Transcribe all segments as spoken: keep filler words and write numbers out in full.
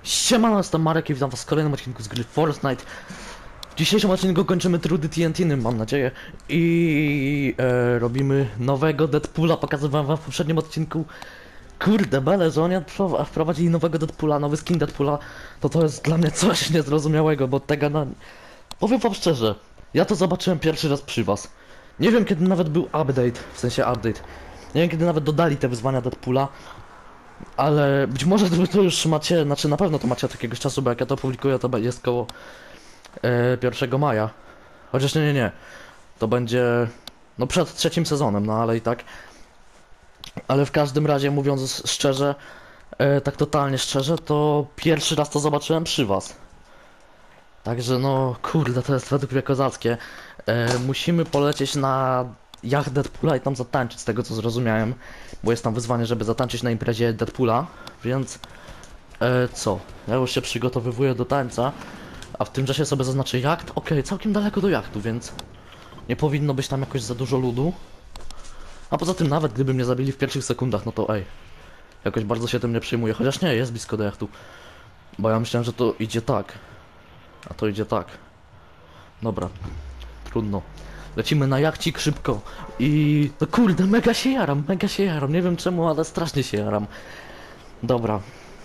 Siemano, jestem Marek i witam was w kolejnym odcinku z gry Fortnite. W dzisiejszym odcinku kończymy trudy T N T, mam nadzieję. I e, robimy nowego Deadpoola, pokazywałem wam w poprzednim odcinku. Kurde bele, że oni wprowadzili nowego Deadpoola, nowy skin Deadpoola. To to jest dla mnie coś niezrozumiałego, bo tego na... Powiem wam szczerze, ja to zobaczyłem pierwszy raz przy was. Nie wiem kiedy nawet był update, w sensie update. Nie wiem kiedy nawet dodali te wyzwania Deadpoola. Ale być może to, to już macie, znaczy na pewno to macie od jakiegoś czasu, bo jak ja to publikuję, to jest koło e, pierwszego maja. Chociaż nie, nie, nie. To będzie no przed trzecim sezonem, no ale i tak. Ale w każdym razie, mówiąc szczerze, e, tak totalnie szczerze, to pierwszy raz to zobaczyłem przy was. Także no, kurde, to jest według mnie kozackie. E, musimy polecieć na jacht Deadpoola i tam zatańczyć, z tego co zrozumiałem. Bo jest tam wyzwanie, żeby zatańczyć na imprezie Deadpoola, więc... E, co? Ja już się przygotowywuję do tańca, a w tym czasie sobie zaznaczę jacht. Okej, okay, całkiem daleko do jachtu, więc... Nie powinno być tam jakoś za dużo ludu. A poza tym nawet gdyby mnie zabili w pierwszych sekundach, no to ej. Jakoś bardzo się tym nie przyjmuję, chociaż nie, jest blisko do jachtu. Bo ja myślałem, że to idzie tak. A to idzie tak. Dobra. Trudno. Lecimy na jachcik szybko. I... No kurde, mega się jaram, mega się jaram. Nie wiem czemu, ale strasznie się jaram. Dobra.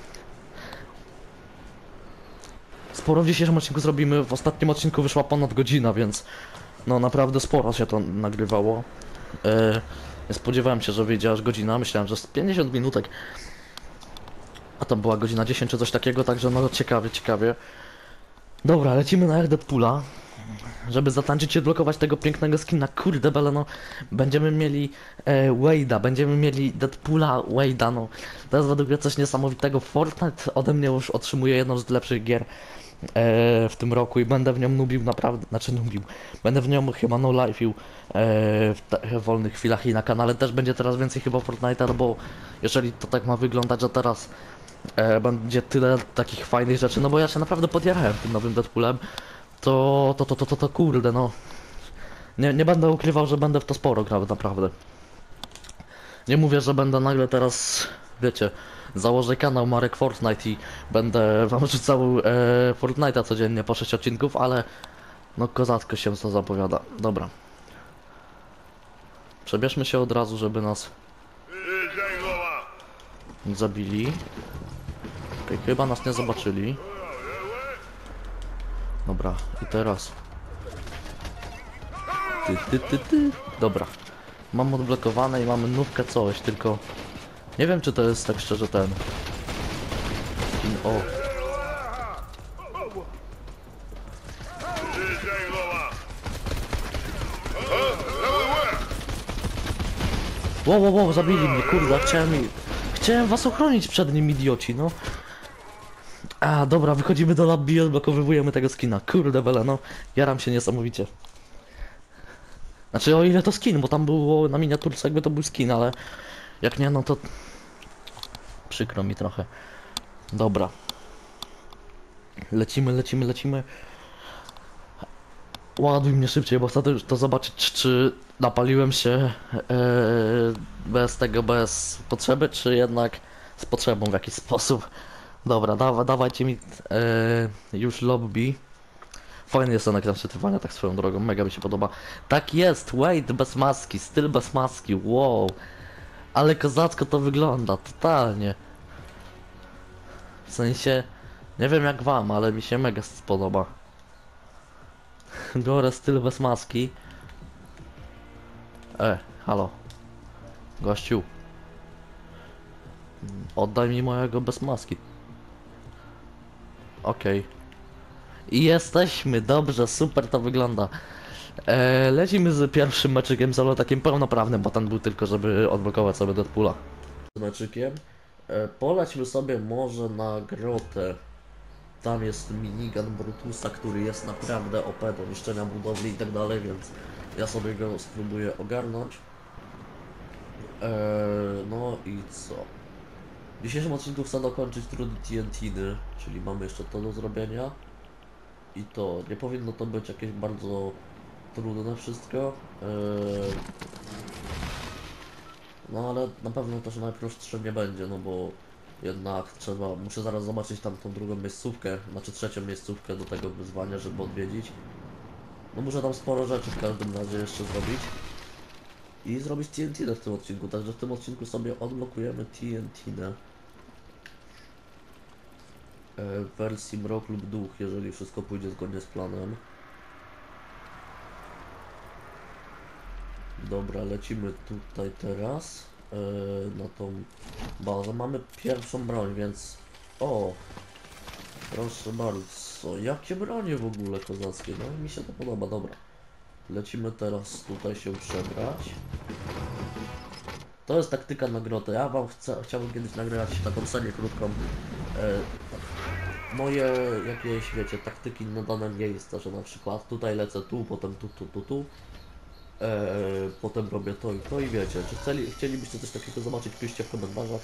Sporo w dzisiejszym odcinku zrobimy. W ostatnim odcinku wyszła ponad godzina, więc... No naprawdę sporo się to nagrywało. Eee, nie spodziewałem się, że wyjdzie aż godzina. Myślałem, że z pięćdziesiąt minutek. A to była godzina dziesięć czy coś takiego, także no ciekawie, ciekawie. Dobra, lecimy na jacht Deadpoola. Żeby zatańczyć i odblokować tego pięknego skina, kurde bele, no. Będziemy mieli e, Wade'a, będziemy mieli Deadpoola, Wade'a, no. To jest według mnie coś niesamowitego. Fortnite ode mnie już otrzymuje jedną z lepszych gier e, w tym roku i będę w nią nubił naprawdę, znaczy nubił. Będę w nią chyba no lifeił e, w, w wolnych chwilach i na kanale też będzie teraz więcej chyba Fortnite'a, no bo jeżeli to tak ma wyglądać, że teraz e, będzie tyle takich fajnych rzeczy, no bo ja się naprawdę podjarałem tym nowym Deadpoolem. To, to, to, to, to, to kurde, no. Nie, nie będę ukrywał, że będę w to sporo grał, naprawdę. Nie mówię, że będę nagle teraz, wiecie, założę kanał Marek Fortnite i będę wam rzucał e, Fortnite'a codziennie po sześć odcinków, ale no kozacko się to zapowiada. Dobra. Przebierzmy się od razu, żeby nas zabili. Okay, chyba nas nie zobaczyli. Dobra, i teraz ty, ty, ty, ty. Dobra, mam odblokowane i mamy nówkę coś, tylko nie wiem czy to jest tak szczerze ten skin. O, wow, wow, wow, zabili mnie, kurde, chciałem chciałem was ochronić przed nim, idioci, no. A, dobra, wychodzimy do lobby i odblokowujemy tego skina. Kurde bele, no, jaram się niesamowicie. Znaczy, o ile to skin, bo tam było na miniaturce jakby to był skin, ale jak nie, no to przykro mi trochę. Dobra. Lecimy, lecimy, lecimy. Ładuj mnie szybciej, bo chcę to zobaczyć, czy napaliłem się ee, bez tego, bez potrzeby, czy jednak z potrzebą w jakiś sposób. Dobra, dawa, dawajcie mi e, już lobby. Fajny jest ten ekran przetrwania, tak swoją drogą, mega mi się podoba. Tak jest, Wade bez maski, styl bez maski, wow. Ale kozacko to wygląda, totalnie. W sensie, nie wiem jak wam, ale mi się mega spodoba. Biorę styl bez maski. E, halo. Gościu. Oddaj mi mojego bez maski. Okej. Okay. I jesteśmy, dobrze, super to wygląda. Eee, lecimy z pierwszym meczykiem solo takim pełnoprawnym, bo ten był tylko, żeby odblokować sobie Deadpoola. Z meczykiem. Eee, polećmy sobie może na grotę. Tam jest minigun Brutusa, który jest naprawdę O P do niszczenia budowli i tak dalej, więc ja sobie go spróbuję ogarnąć. Eee, no i co? W dzisiejszym odcinku chcę dokończyć trudy T N T, czyli mamy jeszcze to do zrobienia. I to, nie powinno to być jakieś bardzo trudne wszystko. Yy... No ale na pewno też najprostsze nie będzie, no bo Jednak trzeba, muszę zaraz zobaczyć tam tą drugą miejscówkę, znaczy trzecią miejscówkę do tego wyzwania, żeby odwiedzić. No muszę tam sporo rzeczy w każdym razie jeszcze zrobić. I zrobić T N T w tym odcinku, także w tym odcinku sobie odblokujemy T N T w wersji Mrok lub Duch, jeżeli wszystko pójdzie zgodnie z planem. Dobra, lecimy tutaj teraz yy, na tą bazę. Mamy pierwszą broń, więc... O! Proszę bardzo, jakie bronie w ogóle kozackie, no mi się to podoba, dobra. Lecimy teraz tutaj się przebrać. To jest taktyka na grotę. Ja wam chcę, chciałbym kiedyś nagrać taką serię krótką. E, moje jakieś, wiecie, taktyki na dane miejsca, że na przykład tutaj lecę tu, potem tu, tu, tu, tu. E, potem robię to i to i wiecie, czy chcieli, chcielibyście coś takiego zobaczyć, piszcie w komentarzach.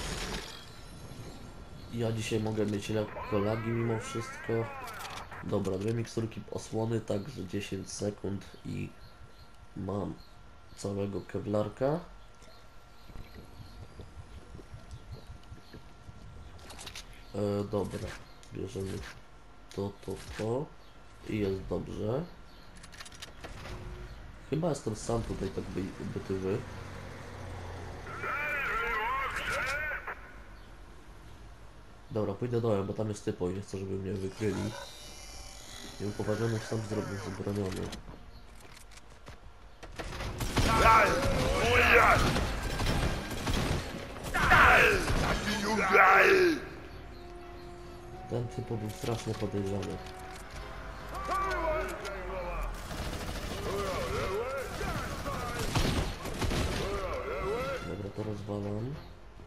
Ja dzisiaj mogę mieć lekko lagi mimo wszystko. Dobra, dwie miksturki osłony, także dziesięć sekund i mam całego kevlarka. E, dobra, bierzemy to, to, to i jest dobrze. Chyba jestem sam tutaj tak by, bytywy. Dobra, pójdę dołem, bo tam jest typo i nie chcę, żeby mnie wykryli. Nieupoważniony wstęp zrobił zabroniony. Ten typo był strasznie podejrzany. Dobra, to rozwalam.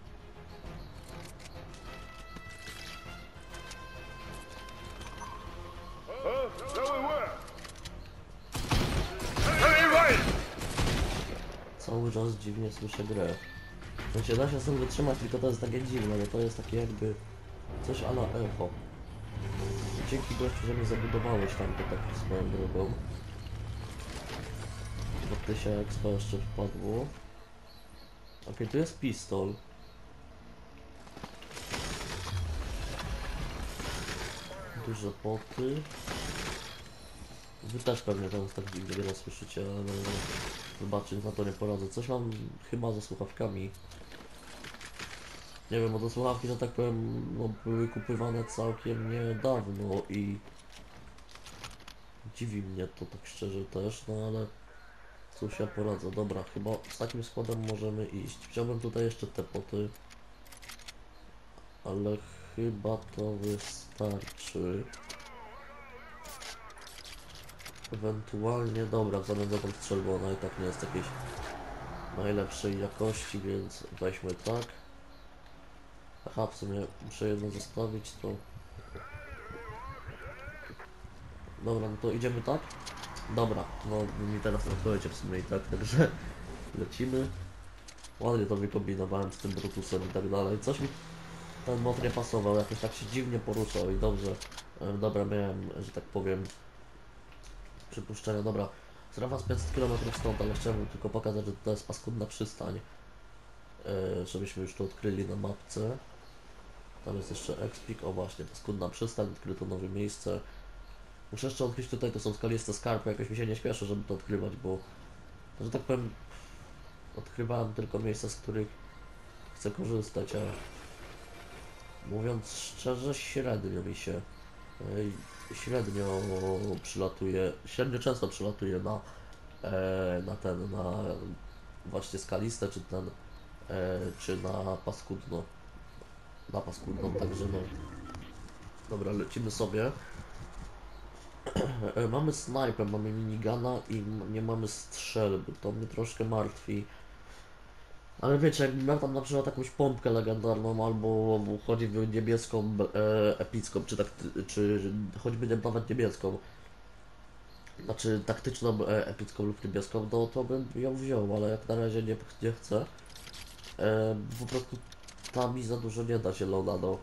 Cały czas dziwnie słyszę grę. W sensie da się z tym wytrzymać, tylko to jest takie dziwne, bo to jest takie jakby coś a la echo. Dzięki gościu, że mnie zabudowałeś tam to tak swoją drogą. Bo ty się expo jeszcze wpadło. Okej, okay, tu jest pistol. Duże poty. Wy też pewnie teraz tak dziwnie wiele słyszycie, ale zobaczyć na to nie poradzę. Coś mam chyba ze słuchawkami. Nie wiem, bo te słuchawki, że tak powiem, no, były kupywane całkiem niedawno i dziwi mnie to tak szczerze też, no ale cóż ja poradzę. Dobra, chyba z takim składem możemy iść. Chciałbym tutaj jeszcze te poty, ale chyba to wystarczy. Ewentualnie, dobra, w zamian za tą strzelbę, ona i tak nie jest jakiejś najlepszej jakości, więc weźmy tak. Aha, w sumie muszę jedno zostawić, to... Dobra, no to idziemy tak? Dobra, no mi teraz odpowiecie w sumie i tak, także lecimy. Ładnie to wykombinowałem z tym Brutusem i tak dalej. Coś mi ten mod nie pasował, jakoś tak się dziwnie poruszał i dobrze. E, dobra, miałem, że tak powiem, przypuszczenia. Dobra, strefa z pięćset kilometrów stąd, ale chciałem tylko pokazać, że to jest paskudna przystań. E, żebyśmy już to odkryli na mapce. Tam jest jeszcze Expik, o właśnie, paskudna przystań, odkryto nowe miejsce. Muszę jeszcze odkryć tutaj, to są skaliste skarpy, jakoś mi się nie śpieszy, żeby to odkrywać, bo, że tak powiem, odkrywałem tylko miejsca, z których chcę korzystać, a mówiąc szczerze, średnio mi się, e, średnio przylatuje, średnio często przylatuje na, e, na ten, na właśnie skaliste, czy ten, e, czy na paskudno, na paskudną, także no. Dobra, lecimy sobie. Mamy snajpę, mamy minigana i nie mamy strzelby, to mnie troszkę martwi. Ale wiecie, jakbym miał tam na przykład jakąś pompkę legendarną, albo choćby niebieską, e, epicką, czy, tak, czy choćby nie- nawet niebieską, znaczy taktyczną, e, epicką lub niebieską, to, to bym ją wziął, ale jak na razie nie, nie chcę. E, po prostu tam mi za dużo nie da zielona, no.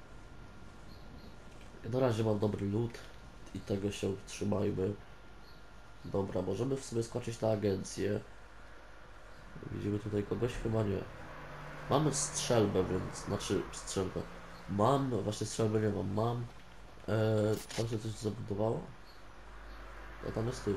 Na razie mam dobry loot i tego się trzymajmy. Dobra, możemy w sumie skoczyć na agencję. Widzimy tutaj kogoś? Chyba nie. Mamy strzelbę, więc, znaczy strzelbę. Mam, no właśnie strzelbę nie mam, mam. Eee, tam się coś zabudowało? A tam jest ty.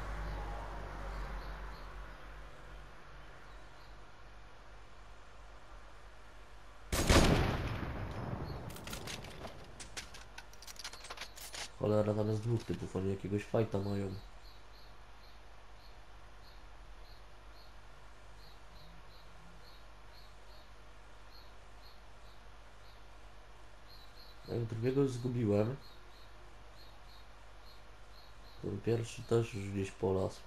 Cholera, tam jest dwóch typów, oni jakiegoś fajta mają. Jak drugiego już zgubiłem. Ten pierwszy też już gdzieś polas.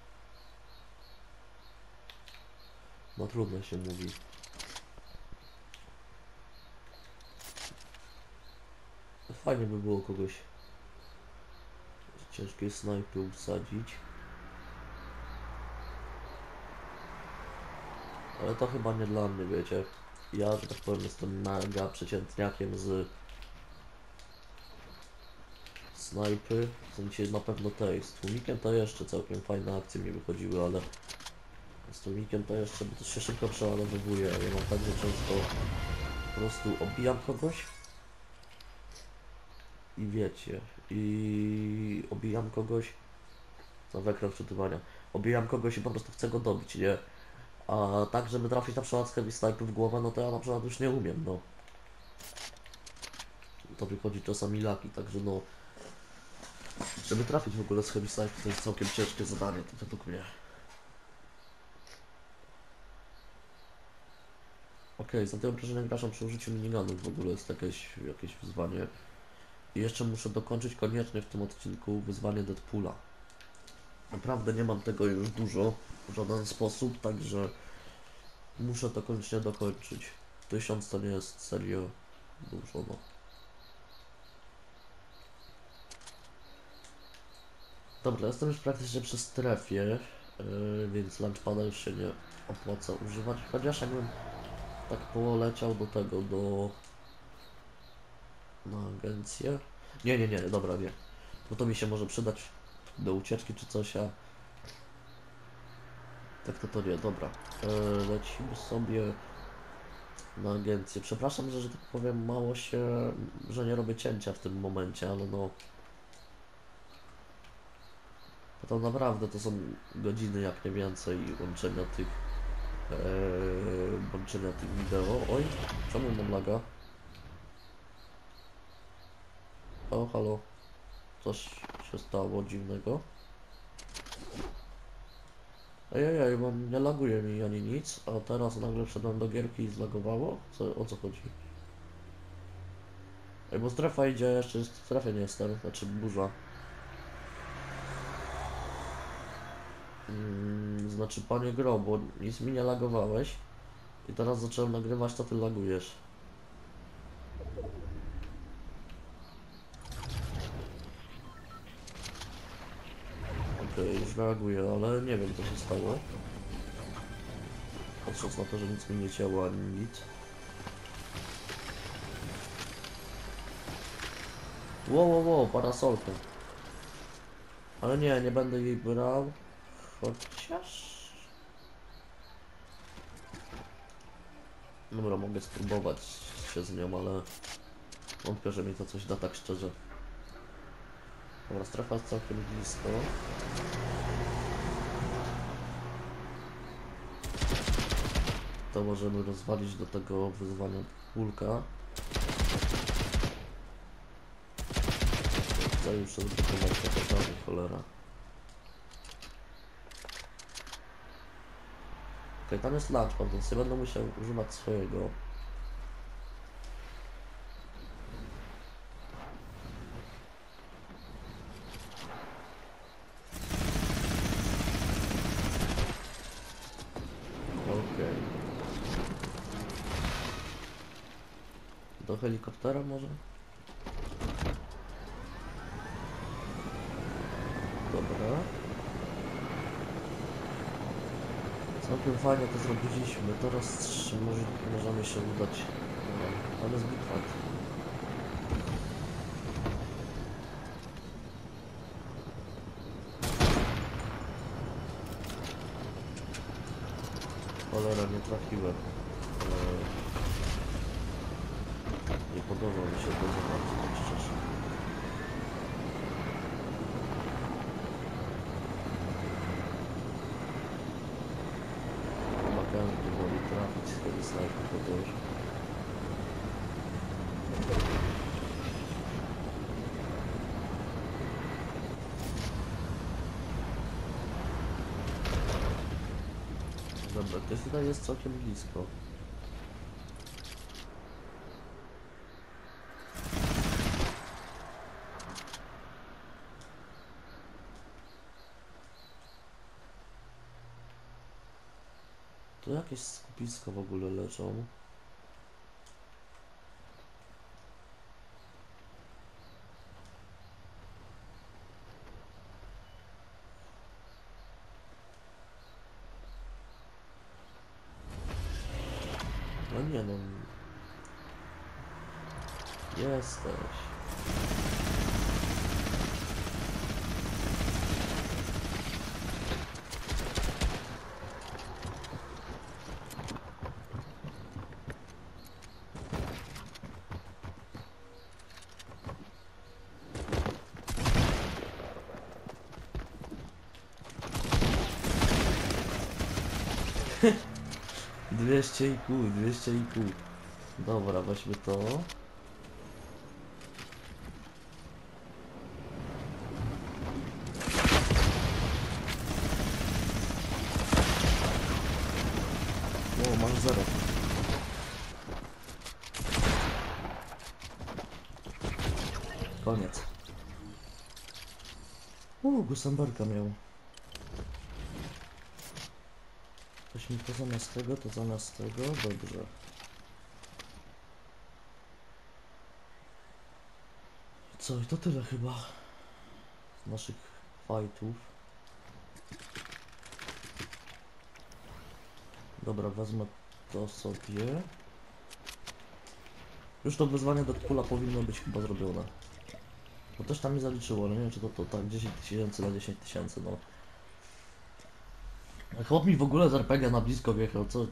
No trudno się mówi. Fajnie by było kogoś z ciężkiej snajpy usadzić. Ale to chyba nie dla mnie, wiecie. Ja, że tak powiem, jestem mega przeciętniakiem z snajpy. W sensie na pewno tej. Z tłumikiem to jeszcze całkiem fajne akcje mi wychodziły, ale z tłumikiem to jeszcze, bo to się szybko przeładowywuje. Ja mam tak, że często po prostu obijam kogoś i wiecie, i obijam kogoś za ekran wczytywania. Obijam kogoś i po prostu chcę go dobić, nie? A tak, żeby trafić na przykład z heavy sniper w głowę, no to ja na przykład już nie umiem, no. To wychodzi czasami laki, także no... Żeby trafić w ogóle z heavy sniper to jest całkiem ciężkie zadanie, to według mnie. Okej, za te obrażenia graczom przy użyciu minigunów w ogóle jest jakieś, jakieś wyzwanie. I jeszcze muszę dokończyć koniecznie w tym odcinku wyzwanie Deadpoola. Naprawdę nie mam tego już dużo w żaden sposób, także muszę to koniecznie dokończyć. Tysiąc to nie jest serio dużo, no. Dobra, jestem już praktycznie przy strefie, yy, więc launchpada już się nie opłaca używać, chociaż jakbym tak poleciał do tego, do... na agencję. Nie, nie, nie, dobra, nie. Bo to mi się może przydać do ucieczki czy coś, a... Tak to to nie, dobra. Yy, lecimy sobie na agencję. Przepraszam, że, że tak powiem mało się, że nie robię cięcia w tym momencie, ale no... To naprawdę to są godziny jak nie więcej łączenia tych... Yy, łączenia tych wideo. Oj, czemu mam laga? O, halo. Coś się stało dziwnego. Ejejej, bo nie laguje mi ani nic, a teraz nagle wszedłem do gierki i zlagowało? Co, o co chodzi? Ej, bo strefa idzie, jeszcze w strefie nie jestem, znaczy burza. Mm, znaczy panie Gro, bo nic mi nie lagowałeś i teraz zacząłem nagrywać, to ty lagujesz. Okej, okay, już reaguję, ale nie wiem co się stało. Patrząc na to, że nic mi nie ciało ani nic. Wow, wow, wow, parasolkę. Ale nie, nie będę jej brał. Chociaż... Dobra, mogę spróbować się z nią, ale... Wątpię, że mi to coś da, tak szczerze. Dobra, strefa jest całkiem blisko. To możemy rozwalić do tego wyzwania kulka. Chcę już odblokować te prawie, cholera. Okej, tam jest launchpad, więc nie będę musiał używać swojego. Okej. Do helikoptera może? Dobra. Całkiem fajnie to zrobiliśmy. Teraz może, możemy się udać. Tam jest Big Fight. Cholera, nie trafiłem. Eee... podoba mi się to za bardzo, tak szczerze. Chyba każdy woli trafić z tego snajpy po torze. Dobra, ktoś tutaj jest całkiem blisko. Tu jakieś skupiska w ogóle leżą. No nie no. Jesteś. dwieście i pół, dwieście i pół. Dobra, weźmy to. O, masz zero. Koniec. Uuu, Gusenberga miał. Weźmy to zamiast tego, to zamiast tego, dobrze. Co, i to tyle chyba z naszych fightów. Dobra, wezmę to sobie. Już to wyzwanie do Deadpoola powinno być chyba zrobione. Bo też tam mi zaliczyło, ale nie wiem czy to, to tak dziesięć tysięcy na dziesięć tysięcy, no. Chłop mi w ogóle z er pe gie na blisko wjechał, co...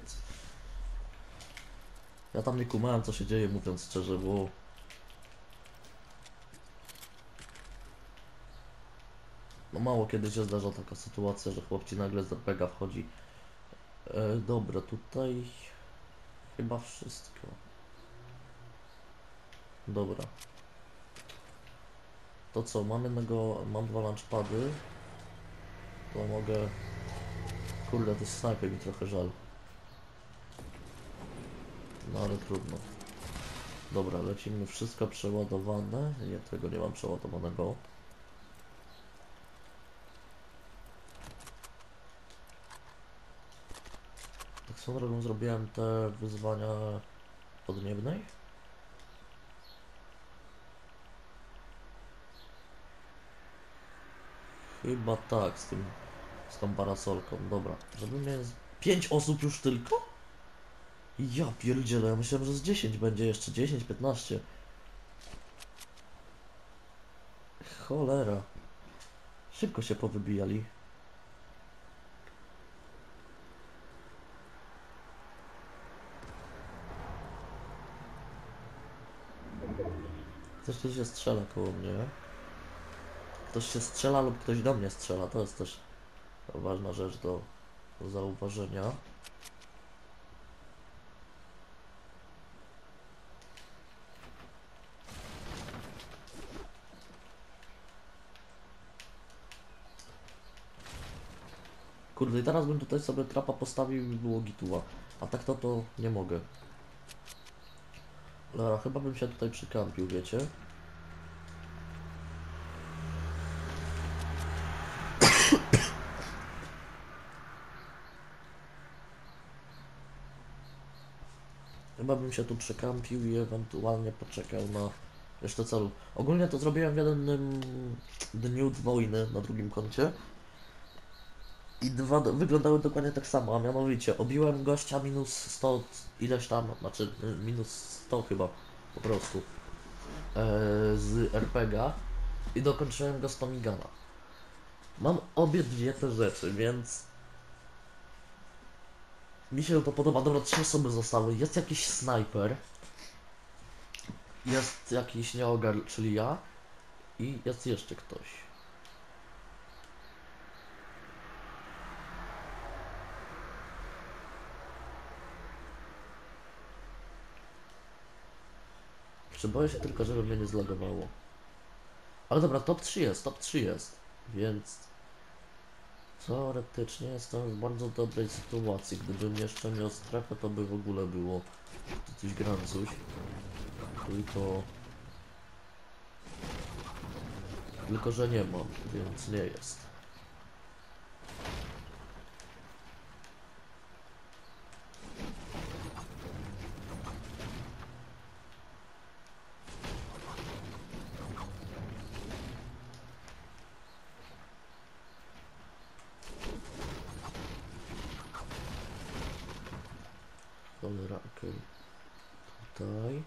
Ja tam nie kumałem co się dzieje, mówiąc szczerze, bo... No mało kiedy się zdarza taka sytuacja, że chłop ci nagle z er pe gie wchodzi. E, dobra, tutaj... Chyba wszystko. Dobra. To co, mam jednego... Mam dwa launchpady. To mogę... Kurde, to snajper mi trochę żal. No ale trudno. Dobra, lecimy, wszystko przeładowane. Nie, tego nie mam przeładowanego. Tak swoją drogą zrobiłem te wyzwania podniebnej. Chyba tak, z tym, z tą parasolką, dobra. Żeby mnie... pięć osób już tylko? Ja pierdzielę, ja myślałem, że z dziesięć będzie jeszcze, dziesięć, piętnaście. Cholera. Szybko się powybijali. Ktoś tu się strzela koło mnie. Ktoś się strzela lub ktoś do mnie strzela, to jest też ważna rzecz do, do zauważenia. Kurde, i teraz bym tutaj sobie trapa postawił i było gituła. A tak to to nie mogę. Dobra, chyba bym się tutaj przykampił, wiecie? Chyba bym się tu przekampił i ewentualnie poczekał na resztę celu. Ogólnie to zrobiłem w jednym dniu wojny na drugim koncie. I dwa do, wyglądały dokładnie tak samo, a mianowicie obiłem gościa minus sto ileś tam, znaczy minus sto chyba po prostu e, z er pe gie i dokończyłem go z Tomigana. Mam obie dwie te rzeczy, więc mi się to podoba. Dobra, trzy osoby zostały, jest jakiś snajper jest jakiś nieogar, czyli ja i jest jeszcze ktoś. Czy boję się tylko, żeby mnie nie zlagowało. Ale dobra, top trzy jest, top trzy jest. Więc teoretycznie jestem w bardzo dobrej sytuacji. Gdybym jeszcze miał strefę, to by w ogóle było coś grancuś. Tylko... Tylko, że nie mam, więc nie jest. Cholera, okej. Okay. Tutaj...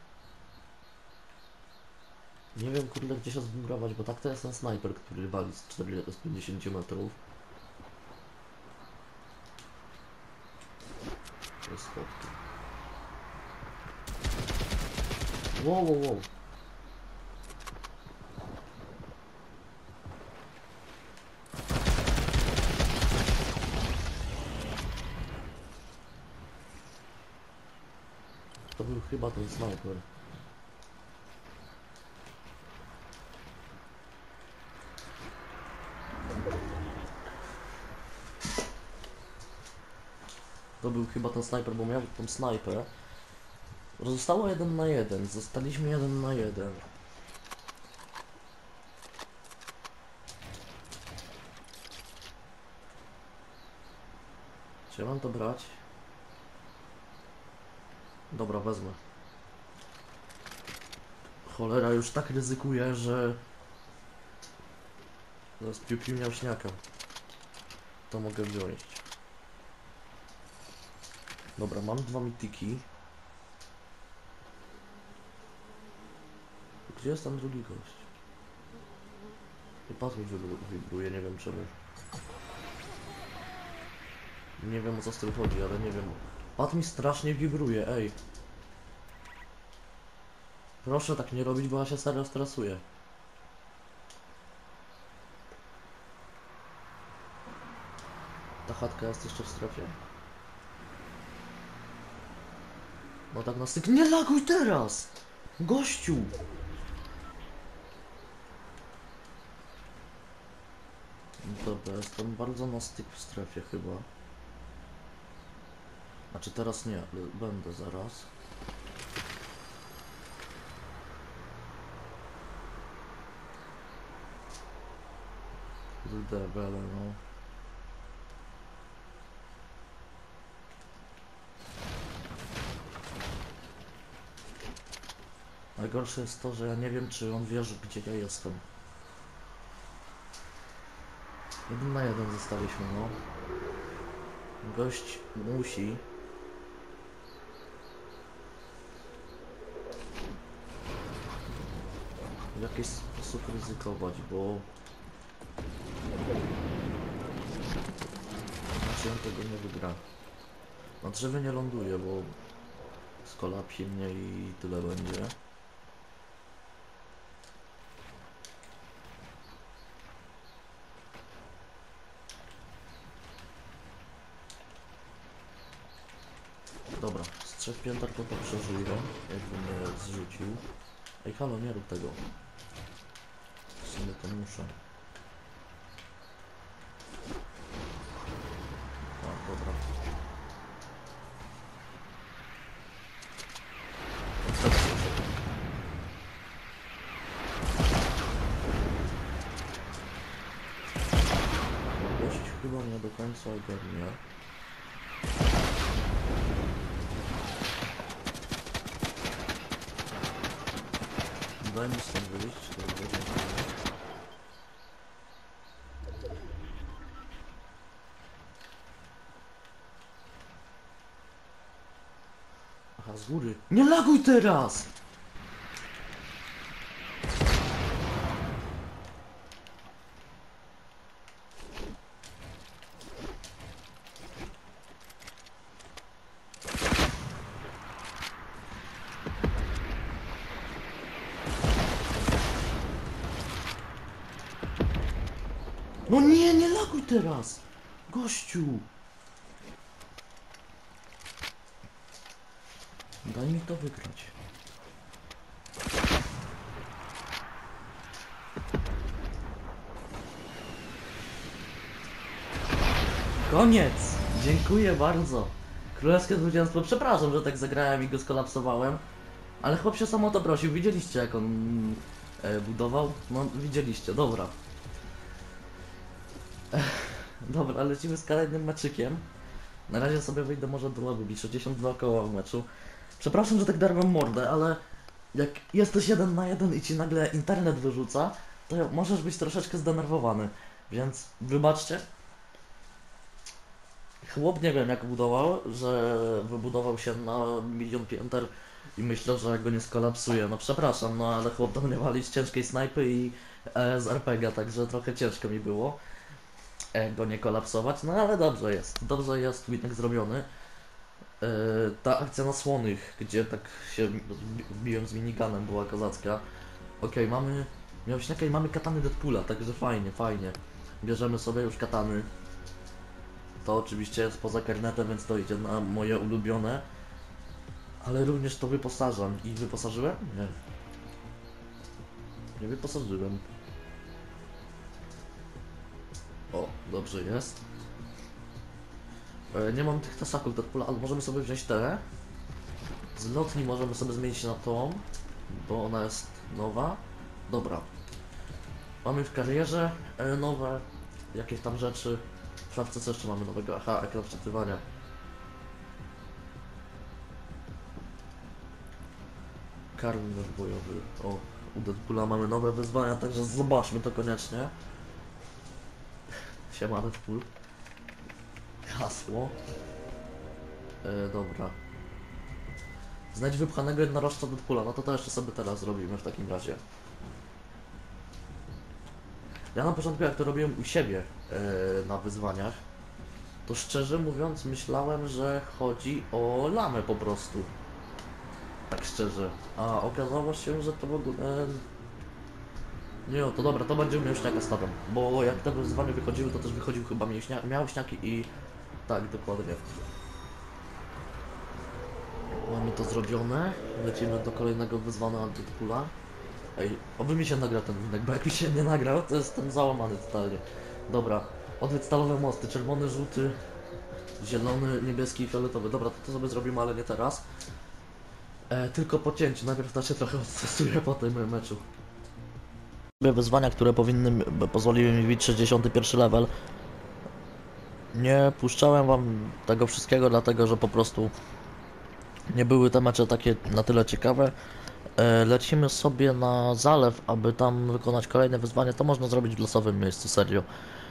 Nie wiem, kurde, gdzie się zbudować, bo tak to jest ten snajper, który wali z czterdziestu z pięćdziesięciu metrów. To jest schodki. Wow, wow, wow. To był chyba ten snajper. To był chyba ten snajper, bo miał tą snajpę. Zostało jeden na jeden. Zostaliśmy jeden na jeden. Czy ja mam to brać? Dobra, wezmę. Cholera, już tak ryzykuję, że... Zaraz piu-piu miał śniaka. To mogę wziąć. Dobra, mam dwa mityki. Gdzie jest tam drugi gość? I pas mi wibruje, nie wiem czemu. Nie wiem, o co z tym chodzi, ale nie wiem. Pad mi strasznie wibruje, ej. Proszę tak nie robić, bo ja się serio stresuję. Ta chatka jest jeszcze w strefie? No tak na styk. Nie laguj teraz! Gościu! Dobra, jestem bardzo na styk w strefie chyba. Znaczy teraz nie, ale będę zaraz. Z debele, no. Najgorsze jest to, że ja nie wiem, czy on wie, że gdzie ja jestem. Jeden na jeden zostaliśmy, no. Gość musi w jakiś sposób ryzykować, bo inaczej on tego nie wygra. Na drzewie nie ląduje, bo skolapsi mnie i tyle będzie. Dobra, z trzech pięter to to przeżyję, jakby mnie zrzucił. Ej, halo, nie rób tego. W sumie to muszę. A, dobra. Gość chyba nie do końca ogarnia. Daj mi stąd wyjść, to będzie. Aha, z góry. Nie laguj teraz! No nie, nie laguj teraz! Gościu! Daj mi to wygrać. Koniec! Dziękuję bardzo. Królewskie zwycięstwo. Przepraszam, że tak zagrałem i go skolapsowałem. Ale chłop się sam o to prosił. Widzieliście, jak on e, budował? No, widzieliście, dobra. Ech, dobra, lecimy z kolejnym meczykiem. Na razie sobie wyjdę może do lobby. sześćdziesiąt dwa koła w meczu. Przepraszam, że tak darłem mordę, ale jak jesteś jeden na jeden i ci nagle internet wyrzuca, to możesz być troszeczkę zdenerwowany. Więc wybaczcie. Chłop nie wiem jak budował, że wybudował się na milion pięter i myślę, że go nie skolapsuje. No przepraszam, no ale chłop do mnie wali z ciężkiej snajpy i e, z er pe gie, także trochę ciężko mi było e, go nie kolapsować, no ale dobrze jest, dobrze jest, winek zrobiony. E, ta akcja na słonych, gdzie tak się wbiłem z miniganem, była kozacka. Okej, okay, mamy miałśniaka i mamy katany Deadpoola, także fajnie, fajnie. Bierzemy sobie już katany. To oczywiście jest poza karnetem, więc to idzie na moje ulubione. Ale również to wyposażam. I wyposażyłem? Nie. Nie wyposażyłem. O, dobrze jest. E, nie mam tych tasaków Deadpoola, ale możemy sobie wziąć te. Z lotni możemy sobie zmienić na tą, bo ona jest nowa. Dobra. Mamy w karierze e, nowe jakieś tam rzeczy. W szafce co jeszcze mamy nowego? Aha, ekran wczytywania. Karmel bojowy. O, u Deadpoola mamy nowe wyzwania, także zobaczmy to koniecznie. Siema Deadpool. Hasło. E, dobra. Znajdź wypchanego jednorożca Deadpoola. No to to jeszcze sobie teraz zrobimy w takim razie. Ja na początku jak to robiłem u siebie yy, na wyzwaniach, to szczerze mówiąc myślałem, że chodzi o lamę po prostu. Tak szczerze. A okazało się, że to w ogóle... Nie, no to dobra, to będziemy mięśniaka stawiam. Bo jak te wyzwania wychodziły, to też wychodził chyba mięśnia... mięśniaki i... Tak, dokładnie. Mamy to zrobione. Lecimy do kolejnego wyzwania od Deadpoola. Ej, oby mi się nagra ten winek, bo jak mi się nie nagrał, to jestem załamany totalnie. Dobra, odwiedź stalowe mosty, czerwony, żółty, zielony, niebieski i fioletowy. Dobra, to, to sobie zrobimy, ale nie teraz. E, tylko po cięciu, najpierw to się trochę odstresuję po tym meczu. Wyzwania, które powinny, pozwoliły mi wbić sześćdziesiąty pierwszy level. Nie puszczałem wam tego wszystkiego, dlatego że po prostu nie były te mecze takie na tyle ciekawe. Lecimy sobie na zalew, aby tam wykonać kolejne wyzwanie. To można zrobić w losowym miejscu, serio.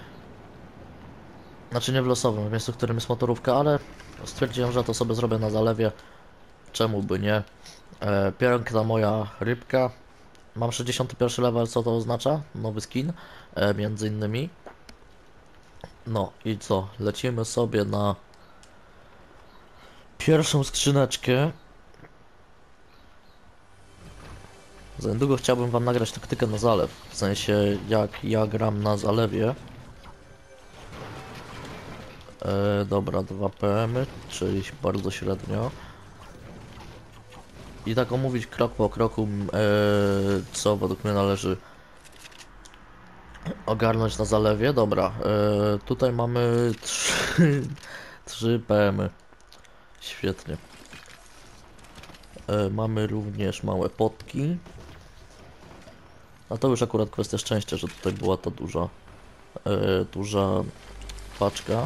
Znaczy nie w losowym, w miejscu, w którym jest motorówka, ale stwierdziłem, że to sobie zrobię na zalewie. Czemu by nie? E, piękna moja rybka. Mam sześćdziesiąty pierwszy level, co to oznacza? Nowy skin, e, między innymi. No i co? Lecimy sobie na pierwszą skrzyneczkę. Za niedługo chciałbym wam nagrać taktykę na zalew, w sensie jak ja gram na zalewie. E, dobra, dwa pe emy, czyli bardzo średnio. I tak omówić krok po kroku, e, co według mnie należy ogarnąć na zalewie. Dobra, e, tutaj mamy trzy pe emy. Świetnie. E, mamy również małe potki. A to już akurat kwestia szczęścia, że tutaj była ta duża, e, duża paczka.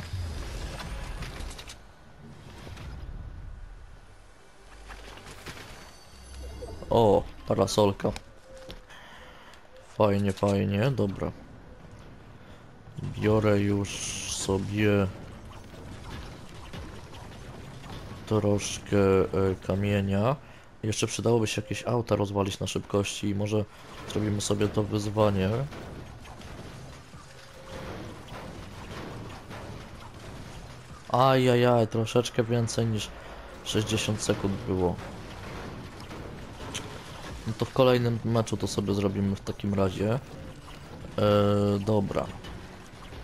O, parasolka. Fajnie, fajnie, dobra. Biorę już sobie troszkę e, kamienia. Jeszcze przydałoby się jakieś auta rozwalić na szybkości i może zrobimy sobie to wyzwanie. Ajajaj, troszeczkę więcej niż sześćdziesiąt sekund było. No to w kolejnym meczu to sobie zrobimy w takim razie. Eee, dobra.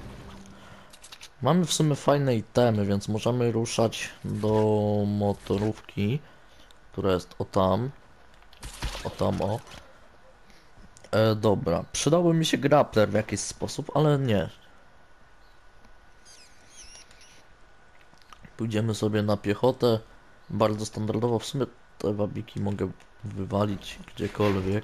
Mamy w sumie fajne itemy, więc możemy ruszać do motorówki, która jest o tam. O tam, o. E, dobra, przydałby mi się grappler w jakiś sposób, ale nie. Pójdziemy sobie na piechotę. Bardzo standardowo, w sumie te wabiki mogę wywalić gdziekolwiek.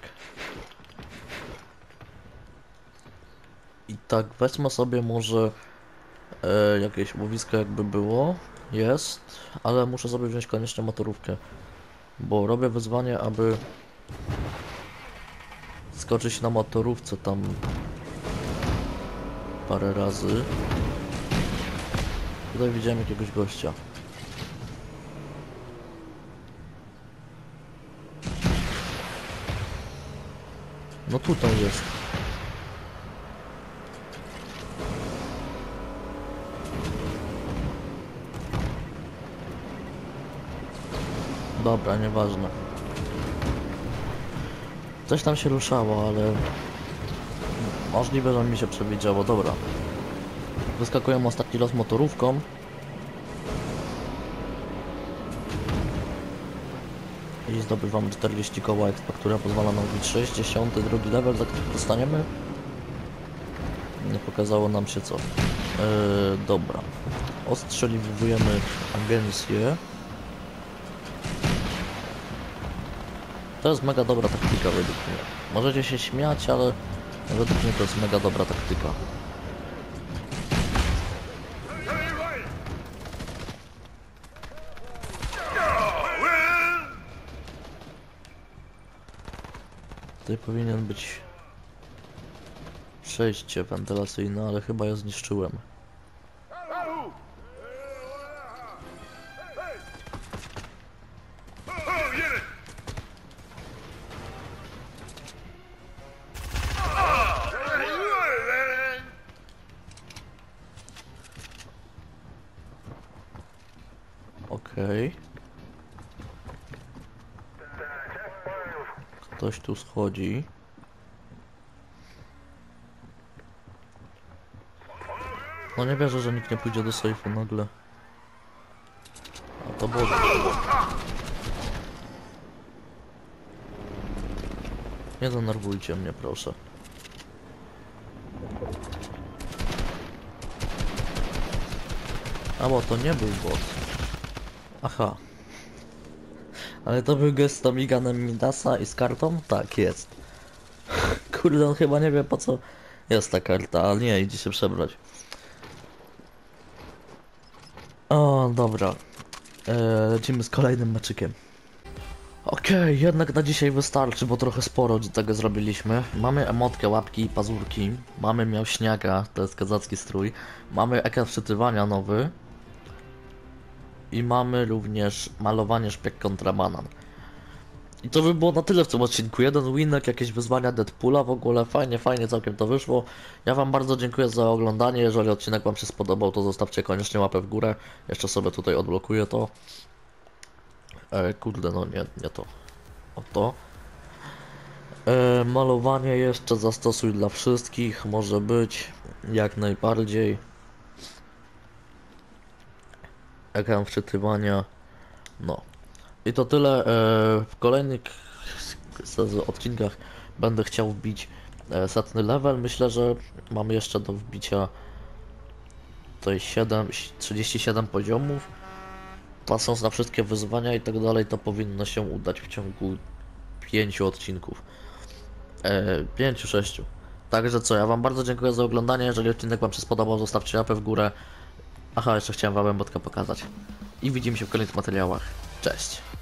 I tak, wezmę sobie może e, jakieś łowisko jakby było. Jest, ale muszę sobie wziąć koniecznie motorówkę. Bo robię wyzwanie, aby skoczyć na motorówce tam parę razy. Tutaj widziałem jakiegoś gościa. No tutaj jest. Dobra, nieważne. Coś tam się ruszało, ale możliwe, że mi się przewidziało. Dobra. Wyskakujemy ostatni raz motorówką. I zdobywamy czterdzieści koła expa, która pozwala nam wbić sześćdziesiąty drugi level, za który dostaniemy. Nie pokazało nam się co. Yy, dobra. Ostrzeliwujemy agencję. To jest mega dobra taktyka według mnie. Możecie się śmiać, ale według mnie to jest mega dobra taktyka. Tutaj powinien być przejście wentylacyjne, ale chyba je zniszczyłem. Okej. Ktoś tu schodzi. No nie wierzę, że nikt nie pójdzie do sejfu nagle. A to Boże. Nie denerwujcie mnie, proszę. A bo to nie był bot. Aha. Ale to był gest z Tomiganem Midasa i z kartą? Tak, jest. Kurde, on chyba nie wie po co jest ta karta, ale nie, idzie się przebrać. O, dobra. Eee, lecimy z kolejnym meczykiem. Okej, okay, jednak na dzisiaj wystarczy, bo trochę sporo tego zrobiliśmy. Mamy emotkę, łapki i pazurki. Mamy miałśniaka, to jest kozacki strój. Mamy ekran wczytywania nowy. I mamy również malowanie szpieg kontra banan. I to by było na tyle w tym odcinku. Jeden winek, jakieś wyzwania Deadpoola, w ogóle fajnie, fajnie całkiem to wyszło. Ja wam bardzo dziękuję za oglądanie. Jeżeli odcinek wam się spodobał, to zostawcie koniecznie łapę w górę. Jeszcze sobie tutaj odblokuję to. E, kurde, no nie, nie to. O to. E, malowanie jeszcze zastosuj dla wszystkich. Może być jak najbardziej. Ekran wczytywania. No. I to tyle. W kolejnych odcinkach będę chciał wbić setny level. Myślę, że mamy jeszcze do wbicia tutaj siedem, trzydzieści siedem poziomów. Patrząc na wszystkie wyzwania i tak dalej, to powinno się udać w ciągu pięciu odcinków. pięciu, sześciu. Także co, ja wam bardzo dziękuję za oglądanie. Jeżeli odcinek wam się spodobał, zostawcie łapę w górę. Aha, jeszcze chciałem wam emotkę pokazać. I widzimy się w kolejnych materiałach. Cześć!